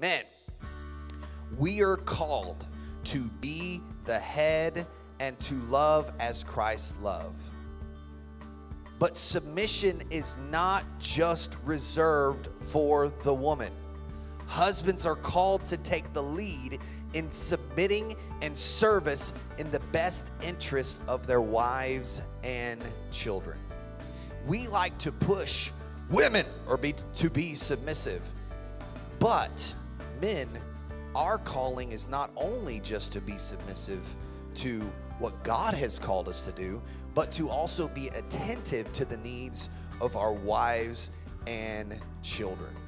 Men, we are called to be the head and to love as Christ loved. But submission is not just reserved for the woman. Husbands are called to take the lead in submitting and service in the best interest of their wives and children. We like to push women to be submissive, but men, our calling is not only just to be submissive to what God has called us to do, but to also be attentive to the needs of our wives and children.